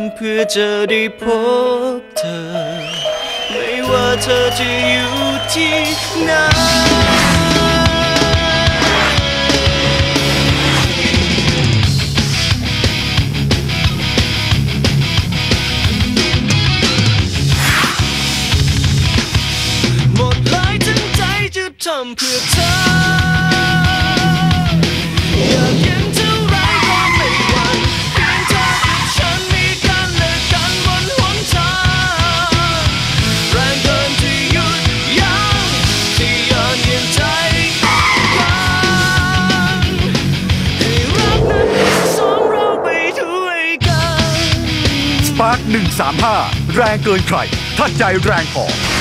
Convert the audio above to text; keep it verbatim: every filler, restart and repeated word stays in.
เพื่อจะได้พบเธอไม่ว่าเธอจะอยู่ที่ไหนหมดเลยทั้งใจจะทำเพื่อเธออยากเห็นเท่าไรก็ไม่หวั่นเพียงเธอกับฉันมีกันและกันบนหนทางแรงเกินที่หยุดยั้งที่ย้อนเย็นใจกันให้รักนั้นสองเราไปด้วยกันสปาร์คหนึ่งสามห้าแรงเกินใครถ้าใจแรงพอ